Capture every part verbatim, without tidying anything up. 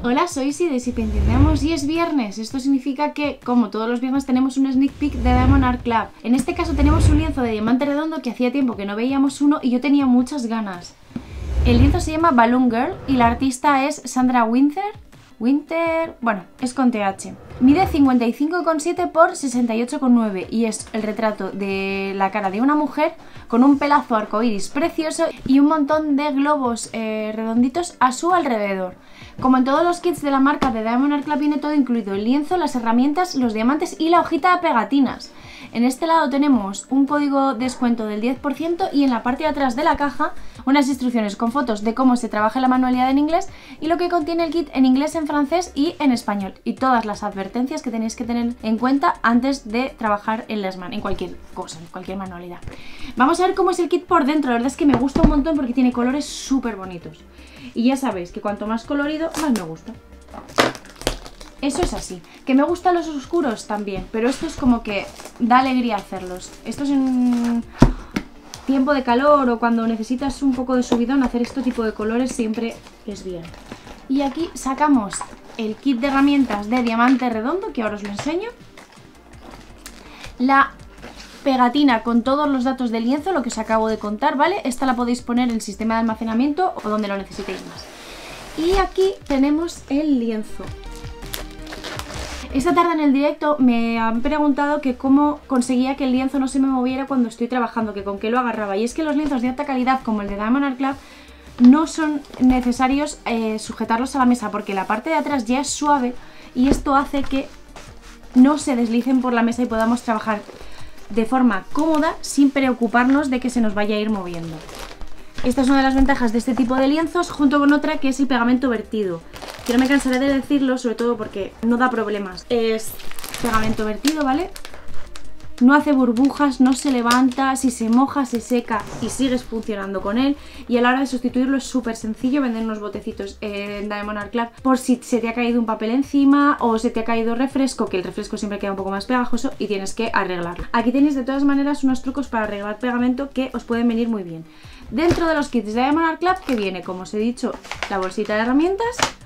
Hola, soy Isi de Si Entendemos y es viernes. Esto significa que, como todos los viernes, tenemos un sneak peek de Diamond Art Club. En este caso tenemos un lienzo de diamante redondo que hacía tiempo que no veíamos uno y yo tenía muchas ganas. El lienzo se llama Balloon Girl y la artista es Sandra Winter. Winter... bueno, es con T H. Mide cincuenta y cinco coma siete por sesenta y ocho coma nueve y es el retrato de la cara de una mujer con un pelazo arcoíris precioso y un montón de globos eh, redonditos a su alrededor. Como en todos los kits de la marca de Diamond Art Club viene todo incluido: el lienzo, las herramientas, los diamantes y la hojita de pegatinas. En este lado tenemos un código de descuento del diez por ciento y en la parte de atrás de la caja unas instrucciones con fotos de cómo se trabaja la manualidad en inglés y lo que contiene el kit en inglés, en francés y en español, y todas las advertencias que tenéis que tener en cuenta antes de trabajar en las manos, en cualquier cosa, en cualquier manualidad. Vamos a ver cómo es el kit por dentro. La verdad es que me gusta un montón porque tiene colores súper bonitos y ya sabéis que cuanto más colorido más me gusta. Eso es así. Que me gustan los oscuros también, pero esto es como que da alegría hacerlos. Esto es en tiempo de calor o cuando necesitas un poco de subidón, hacer este tipo de colores siempre es bien. Y aquí sacamos el kit de herramientas de diamante redondo, que ahora os lo enseño. La pegatina con todos los datos del lienzo, lo que os acabo de contar, ¿vale? Esta la podéis poner en el sistema de almacenamiento o donde lo necesitéis más. Y aquí tenemos el lienzo. Esta tarde en el directo me han preguntado que cómo conseguía que el lienzo no se me moviera cuando estoy trabajando, que con qué lo agarraba. Y es que los lienzos de alta calidad como el de Diamond Art Club no son necesarios eh, sujetarlos a la mesa, porque la parte de atrás ya es suave y esto hace que no se deslicen por la mesa y podamos trabajar de forma cómoda sin preocuparnos de que se nos vaya a ir moviendo. Esta es una de las ventajas de este tipo de lienzos, junto con otra que es el pegamento vertido, que no me cansaré de decirlo, sobre todo porque no da problemas. Es pegamento vertido, ¿vale? No hace burbujas, no se levanta, si se moja se seca y sigues funcionando con él. Y a la hora de sustituirlo es súper sencillo. Venden unos botecitos en Diamond Art Club por si se te ha caído un papel encima o se te ha caído refresco, que el refresco siempre queda un poco más pegajoso y tienes que arreglarlo. Aquí tenéis de todas maneras unos trucos para arreglar pegamento que os pueden venir muy bien. Dentro de los kits de Diamond Art Club, que viene, como os he dicho, la bolsita de herramientas,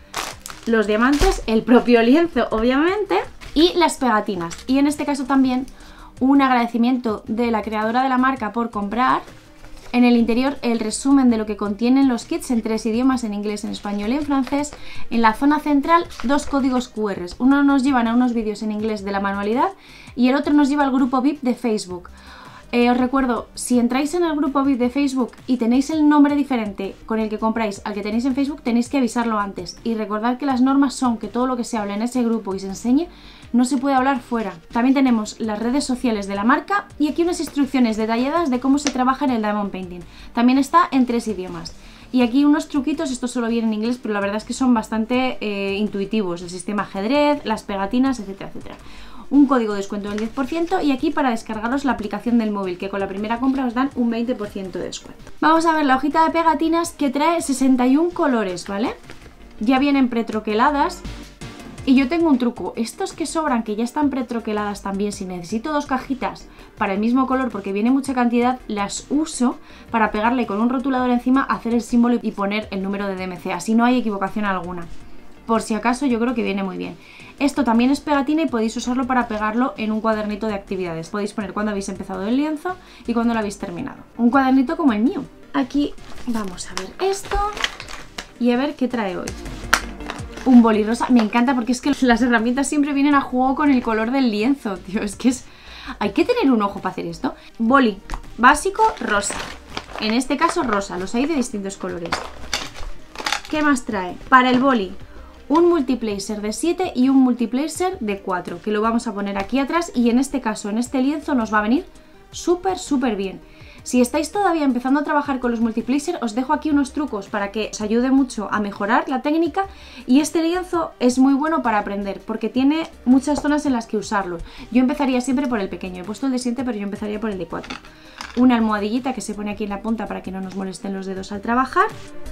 los diamantes, el propio lienzo obviamente y las pegatinas. Y en este caso también un agradecimiento de la creadora de la marca por comprar en el interior el resumen de lo que contienen los kits en tres idiomas, en inglés, en español y en francés. En la zona central dos códigos cu erres, uno nos llevan a unos vídeos en inglés de la manualidad y el otro nos lleva al grupo V I P de Facebook. Eh, os recuerdo, si entráis en el grupo V I P de Facebook y tenéis el nombre diferente con el que compráis al que tenéis en Facebook, tenéis que avisarlo antes. Y recordad que las normas son que todo lo que se hable en ese grupo y se enseñe no se puede hablar fuera. También tenemos las redes sociales de la marca y aquí unas instrucciones detalladas de cómo se trabaja en el Diamond Painting. También está en tres idiomas. Y aquí unos truquitos, esto solo viene en inglés, pero la verdad es que son bastante eh, intuitivos. El sistema ajedrez, las pegatinas, etcétera, etcétera. Un código de descuento del diez por ciento y aquí para descargaros la aplicación del móvil, que con la primera compra os dan un veinte por ciento de descuento. Vamos a ver la hojita de pegatinas, que trae sesenta y un colores, ¿vale? Ya vienen pretroqueladas. Y yo tengo un truco, estos que sobran, que ya están pretroqueladas también, si necesito dos cajitas para el mismo color porque viene mucha cantidad, las uso para pegarle con un rotulador encima, hacer el símbolo y poner el número de D M C, así no hay equivocación alguna. Por si acaso yo creo que viene muy bien. Esto también es pegatina y podéis usarlo para pegarlo en un cuadernito de actividades. Podéis poner cuando habéis empezado el lienzo y cuando lo habéis terminado. Un cuadernito como el mío. Aquí vamos a ver esto y a ver qué trae hoy. Un boli rosa, me encanta porque es que las herramientas siempre vienen a juego con el color del lienzo, tío, es que es... hay que tener un ojo para hacer esto. Boli básico rosa, en este caso rosa, los hay de distintos colores. ¿Qué más trae? Para el boli, un multiplacer de siete y un multiplacer de cuatro, que lo vamos a poner aquí atrás y en este caso, en este lienzo nos va a venir súper, súper bien. Si estáis todavía empezando a trabajar con los multiplacer, os dejo aquí unos trucos para que os ayude mucho a mejorar la técnica y este lienzo es muy bueno para aprender porque tiene muchas zonas en las que usarlo. Yo empezaría siempre por el pequeño, he puesto el de siete pero yo empezaría por el de cuatro. Una almohadillita que se pone aquí en la punta para que no nos molesten los dedos al trabajar.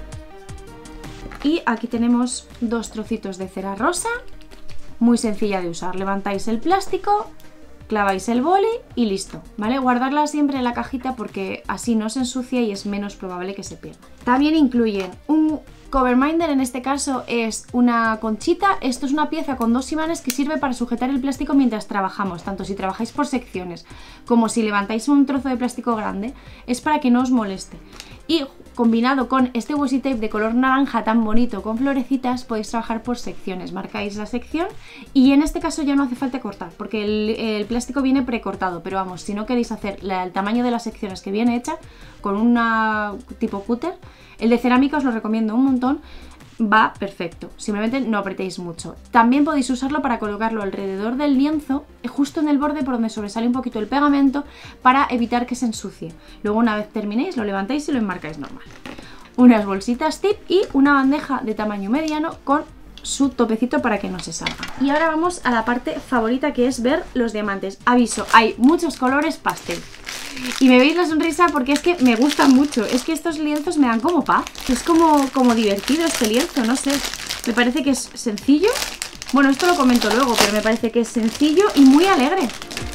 Y aquí tenemos dos trocitos de cera rosa, muy sencilla de usar. Levantáis el plástico, claváis el boli y listo, ¿vale? Guardarla siempre en la cajita porque así no se ensucia y es menos probable que se pierda. También incluyen un cover minder, en este caso es una conchita. Esto es una pieza con dos imanes que sirve para sujetar el plástico mientras trabajamos, tanto si trabajáis por secciones como si levantáis un trozo de plástico grande, es para que no os moleste. Y combinado con este washi tape de color naranja tan bonito con florecitas, podéis trabajar por secciones. Marcáis la sección y en este caso ya no hace falta cortar porque el, el plástico viene precortado, pero vamos, si no queréis hacer la, el tamaño de las secciones que viene hecha con una tipo cúter, el de cerámica os lo recomiendo un montón, va perfecto, simplemente no apretéis mucho. También podéis usarlo para colocarlo alrededor del lienzo, justo en el borde por donde sobresale un poquito el pegamento, para evitar que se ensucie. Luego una vez terminéis lo levantáis y lo enmarcáis normal. Unas bolsitas tip y una bandeja de tamaño mediano con su topecito para que no se salga. Y ahora vamos a la parte favorita, que es ver los diamantes. Aviso, hay muchos colores pastel. Y me veis la sonrisa porque es que me gustan mucho. Es que estos lienzos me dan como paz. Es como, como divertido este lienzo, no sé. Me parece que es sencillo. Bueno, esto lo comento luego, pero me parece que es sencillo y muy alegre.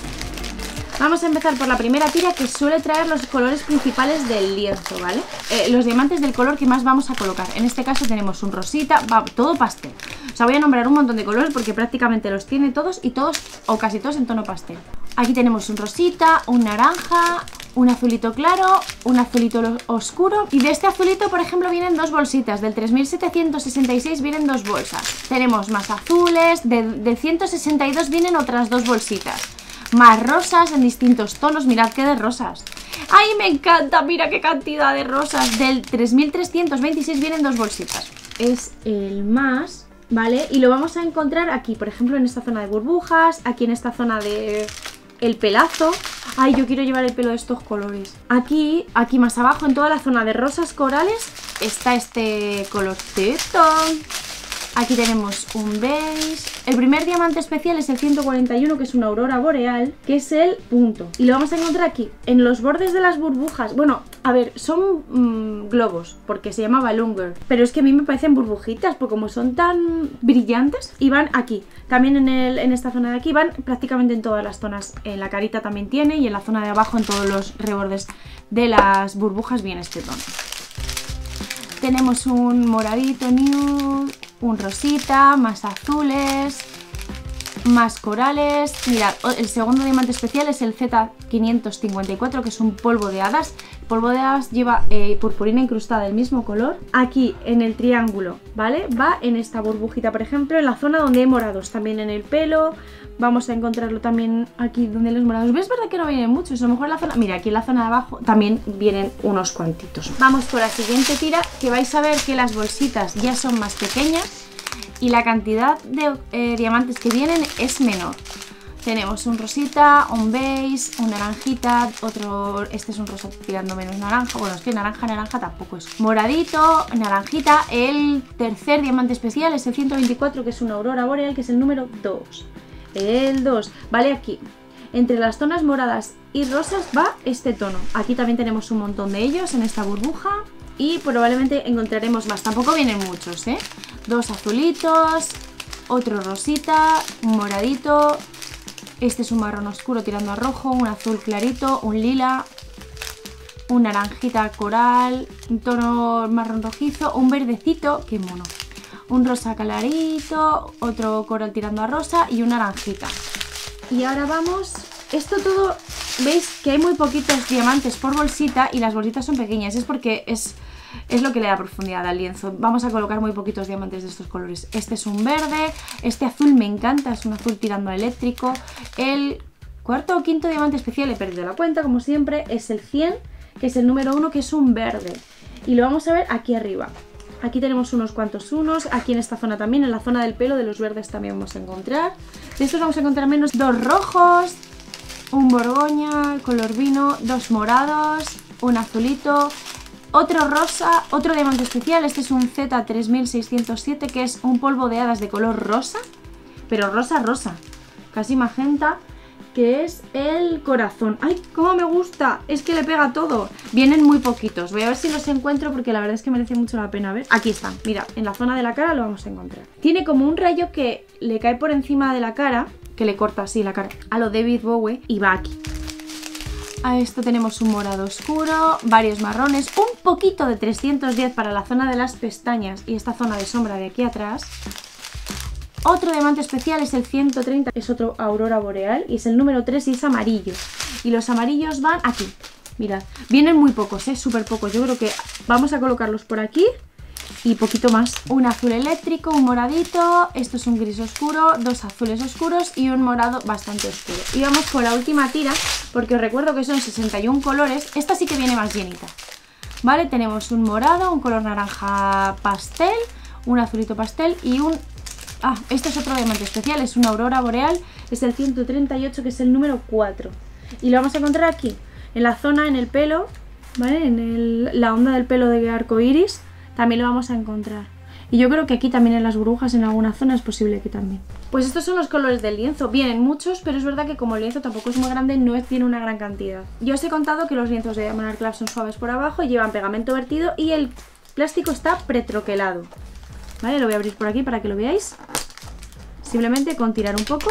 Vamos a empezar por la primera tira, que suele traer los colores principales del lienzo, ¿vale? Eh, los diamantes del color que más vamos a colocar. En este caso tenemos un rosita, va, todo pastel. O sea, voy a nombrar un montón de colores porque prácticamente los tiene todos y todos, o casi todos, en tono pastel. Aquí tenemos un rosita, un naranja, un azulito claro, un azulito oscuro. Y de este azulito, por ejemplo, vienen dos bolsitas. Del tres mil setecientos sesenta y seis vienen dos bolsas. Tenemos más azules, de, del ciento sesenta y dos vienen otras dos bolsitas. Más rosas en distintos tonos, mirad qué de rosas. ¡Ay, me encanta! Mira qué cantidad de rosas. Del tres mil trescientos veintiséis vienen dos bolsitas. Es el más, ¿vale? Y lo vamos a encontrar aquí, por ejemplo, en esta zona de burbujas, aquí en esta zona de el pelazo. ¡Ay, yo quiero llevar el pelo de estos colores! Aquí, aquí más abajo, en toda la zona de rosas corales, está este colorcito. Aquí tenemos un beige. El primer diamante especial es el ciento cuarenta y uno, que es una aurora boreal, que es el punto. Y lo vamos a encontrar aquí, en los bordes de las burbujas. Bueno, a ver, son mmm, globos, porque se llama Balloon Girl. Pero es que a mí me parecen burbujitas, porque como son tan brillantes, y van aquí. También en, el, en esta zona de aquí van prácticamente en todas las zonas. En la carita también tiene, y en la zona de abajo, en todos los rebordes de las burbujas, viene este tono. Tenemos un moradito nude, un rosita, más azules, más corales. Mirad, el segundo diamante especial es el Z quinientos cincuenta y cuatro, que es un polvo de hadas. El polvo de hadas lleva eh, purpurina incrustada del mismo color. Aquí en el triángulo, ¿vale? Va en esta burbujita, por ejemplo, en la zona donde hay morados, también en el pelo. Vamos a encontrarlo también aquí donde los morados. ¿Ves? ¿Verdad que no vienen muchos? A lo mejor en la zona... Mira, aquí en la zona de abajo también vienen unos cuantitos. Vamos por la siguiente tira, que vais a ver que las bolsitas ya son más pequeñas y la cantidad de eh, diamantes que vienen es menor. Tenemos un rosita, un beige, un naranjita, otro... Este es un rosa tirando menos naranja. Bueno, es que naranja, naranja tampoco es. Moradito, naranjita. El tercer diamante especial es el ciento veinticuatro, que es una aurora boreal, que es el número dos. El dos, vale, aquí entre las zonas moradas y rosas va este tono. Aquí también tenemos un montón de ellos en esta burbuja y probablemente encontraremos más. Tampoco vienen muchos, ¿eh? Dos azulitos, otro rosita, un moradito, este es un marrón oscuro tirando a rojo, un azul clarito, un lila, un naranjita coral, un tono marrón rojizo, un verdecito, qué mono. Un rosa clarito, otro coral tirando a rosa y un naranjita. Y ahora vamos... Esto todo, veis que hay muy poquitos diamantes por bolsita y las bolsitas son pequeñas. Es porque es, es lo que le da profundidad al lienzo. Vamos a colocar muy poquitos diamantes de estos colores. Este es un verde, este azul me encanta, es un azul tirando a eléctrico. El cuarto o quinto diamante especial, he perdido la cuenta como siempre, es el cien, que es el número uno, que es un verde. Y lo vamos a ver aquí arriba. Aquí tenemos unos cuantos unos, aquí en esta zona también, en la zona del pelo de los verdes también vamos a encontrar. De estos vamos a encontrar menos dos rojos, un borgoña, color vino, dos morados, un azulito, otro rosa, otro diamante especial. Este es un Z tres mil seiscientos siete, que es un polvo de hadas de color rosa, pero rosa rosa, casi magenta, que es el corazón. ¡Ay, cómo me gusta! Es que le pega todo. Vienen muy poquitos. Voy a ver si los encuentro porque la verdad es que merece mucho la pena ver. Aquí están. Mira, en la zona de la cara lo vamos a encontrar. Tiene como un rayo que le cae por encima de la cara, que le corta así la cara a lo David Bowie y va aquí. A esto tenemos un morado oscuro, varios marrones, un poquito de trescientos diez para la zona de las pestañas y esta zona de sombra de aquí atrás. Otro diamante especial es el ciento treinta, es otro aurora boreal y es el número tres y es amarillo. Y los amarillos van aquí, mirad, vienen muy pocos, ¿eh? Súper pocos, yo creo que vamos a colocarlos por aquí y poquito más. Un azul eléctrico, un moradito, esto es un gris oscuro, dos azules oscuros y un morado bastante oscuro. Y vamos con la última tira, porque os recuerdo que son sesenta y uno colores, esta sí que viene más llenita. Vale, tenemos un morado, un color naranja pastel, un azulito pastel y un... Ah, este es otro diamante especial, es una aurora boreal, es el ciento treinta y ocho que es el número cuatro. Y lo vamos a encontrar aquí, en la zona, en el pelo, ¿vale? En el, la onda del pelo de arco iris. También lo vamos a encontrar. Y yo creo que aquí también en las burbujas, en alguna zona, es posible que también. Pues estos son los colores del lienzo. Vienen muchos, pero es verdad que como el lienzo tampoco es muy grande, no es, tiene una gran cantidad. Yo os he contado que los lienzos de Diamond Art Club son suaves por abajo, llevan pegamento vertido y el plástico está pretroquelado. Vale, lo voy a abrir por aquí para que lo veáis. Simplemente con tirar un poco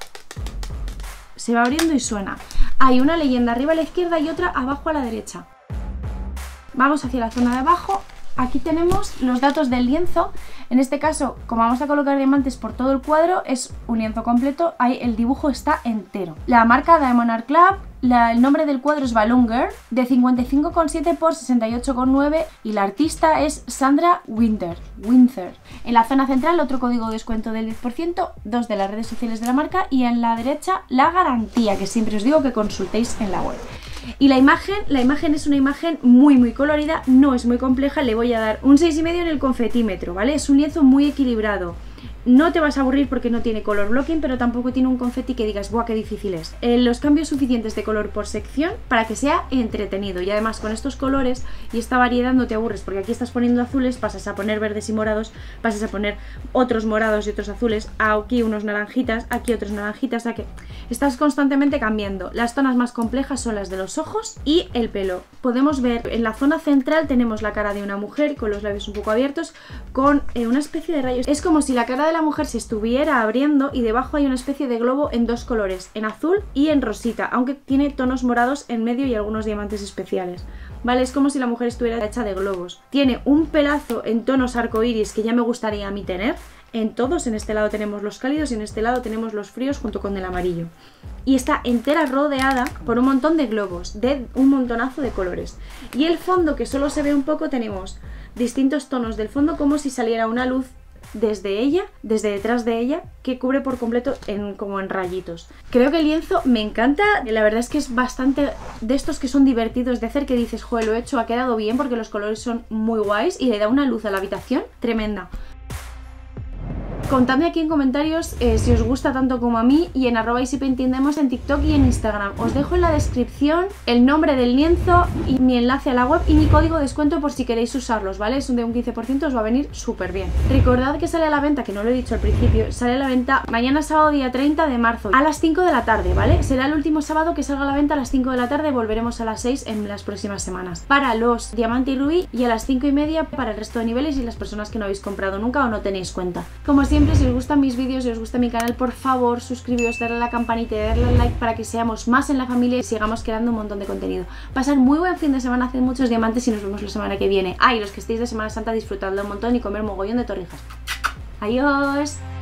se va abriendo y suena. Hay una leyenda arriba a la izquierda y otra abajo a la derecha. Vamos hacia la zona de abajo. Aquí tenemos los datos del lienzo. En este caso, como vamos a colocar diamantes por todo el cuadro, es un lienzo completo, ahí el dibujo está entero. La marca Diamond Art Club, la, el nombre del cuadro es Balloon Girl, de cincuenta y cinco coma siete por sesenta y ocho coma nueve y la artista es Sandra Winter. Winter. En la zona central otro código de descuento del diez por ciento, dos de las redes sociales de la marca y en la derecha la garantía, que siempre os digo que consultéis en la web. Y la imagen, la imagen es una imagen muy muy colorida, no es muy compleja, le voy a dar un seis y medio en el confetímetro, ¿vale? Es un lienzo muy equilibrado. No te vas a aburrir porque no tiene color blocking, pero tampoco tiene un confeti que digas, ¡buah, qué difícil es! Eh, los cambios suficientes de color por sección para que sea entretenido. Y además con estos colores y esta variedad no te aburres, porque aquí estás poniendo azules, pasas a poner verdes y morados, pasas a poner otros morados y otros azules, aquí unos naranjitas, aquí otros naranjitas, aquí... Estás constantemente cambiando. Las zonas más complejas son las de los ojos y el pelo. Podemos ver en la zona central tenemos la cara de una mujer con los labios un poco abiertos, con eh, una especie de rayos. Es como si la cara de la mujer se estuviera abriendo y debajo hay una especie de globo en dos colores, en azul y en rosita, aunque tiene tonos morados en medio y algunos diamantes especiales. Vale, es como si la mujer estuviera hecha de globos. Tiene un pelazo en tonos arcoiris que ya me gustaría a mí tener. En todos, en este lado tenemos los cálidos y en este lado tenemos los fríos junto con el amarillo. Y está entera rodeada por un montón de globos, de un montonazo de colores. Y el fondo, que solo se ve un poco, tenemos distintos tonos del fondo como si saliera una luz desde ella, desde detrás de ella, que cubre por completo en, como en rayitos. Creo que el lienzo me encanta, la verdad es que es bastante de estos que son divertidos de hacer, que dices, joder, lo he hecho, ha quedado bien porque los colores son muy guays y le da una luz a la habitación tremenda. Contadme aquí en comentarios eh, si os gusta tanto como a mí y en arroba easypaintingdemos en TikTok y en Instagram. Os dejo en la descripción el nombre del lienzo y mi enlace a la web y mi código de descuento por si queréis usarlos, ¿vale? Es un de un quince por ciento, os va a venir súper bien. Recordad que sale a la venta, que no lo he dicho al principio, sale a la venta mañana sábado día treinta de marzo a las cinco de la tarde, ¿vale? Será el último sábado que salga a la venta a las cinco de la tarde, volveremos a las seis en las próximas semanas. Para los diamante y rubí y a las cinco y media para el resto de niveles y las personas que no habéis comprado nunca o no tenéis cuenta. Como siempre, Siempre, si os gustan mis vídeos y os gusta mi canal, por favor suscribíos, darle a la campanita y darle al like para que seamos más en la familia y sigamos creando un montón de contenido. Pasad muy buen fin de semana, haced muchos diamantes y nos vemos la semana que viene. Ah, y los que estéis de Semana Santa, disfrutadlo un montón y comer mogollón de torrijas. Adiós.